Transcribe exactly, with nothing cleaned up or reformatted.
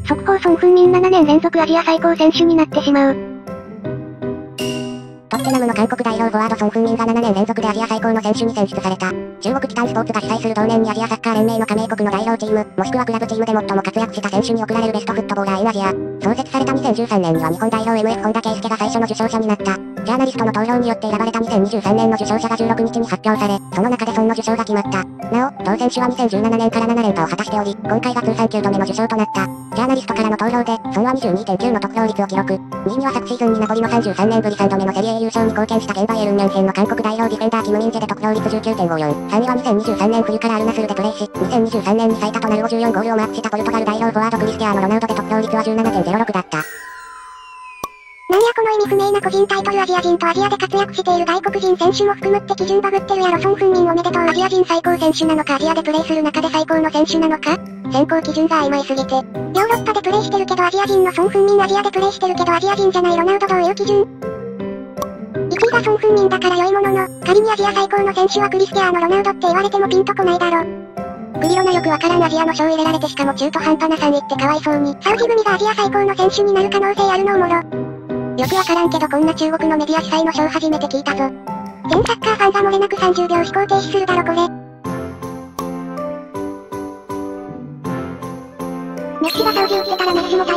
速報ソン・フンミンななねん連続アジア最高選手になってしまう。 トッテナムの韓国代表フォワードソン・フンミンがななねん連続でアジア最高の選手に選出された。中国機関スポーツが主催する同年にアジアサッカー連盟の加盟国の代表チーム、もしくはクラブチームで最も活躍した選手に贈られるベストフットボーラーインアジア。創設されたにせんじゅうさんねんには日本代表 エムエフ 本田圭佑が最初の受賞者になった。ジャーナリストの投票によって選ばれたにせんにじゅうさんねんの受賞者がじゅうろくにちに発表され、その中でソンの受賞が決まった。なお、同選手はにせんじゅうななねんからなな連覇を果たしており、今回が通算きゅうどめの受賞となった。ジャーナリストからの投票で、ソンは にじゅうにてんきゅう の得票率を記録。にいには昨シーズンにナポリのさんじゅうさんねんぶりさんどめのセリエ A 優勝に貢献した現バイエルンミュンヘンの韓国代表ディフェンダーキム・ミンジェで得票率 じゅうきゅうてんごよん。さんいはにせんにじゅうさんねん冬からアルナスルでプレーし、にせんにじゅうさんねんに最多となるごじゅうよんゴールをマークしたポルトガル代表フォワードクリスティアーノ・ロナウドで得票率は じゅうななてんゼロろく だった。 なんやこの意味不明な個人タイトルアジア人とアジアで活躍している外国人選手も含むって基準バグってるやろ。ソン・フンミンおめでとう。アジア人最高選手なのかアジアでプレーする中で最高の選手なのか選考基準が曖昧すぎて。ヨーロッパでプレーしてるけどアジア人のソン・フンミンアジアでプレーしてるけどアジア人じゃないロナウドどういう基準？いちいがソン・フンミンだから良いものの、仮にアジア最高の選手はクリスティアーノ・ロナウドって言われてもピンとこないだろ。クリロナよくわからんアジアの賞入れられてしかも中途半端なさんいってかわいそうに。サウジ組がアジア最高の選手になる可能性あるのおもろ。よくわからんけどこんな中国のメディア主催の賞初めて聞いたぞ。全サッカーファンが漏れなくさんじゅうびょう思考停止するだろこれ。メッシがサウジ打ってたらメッシも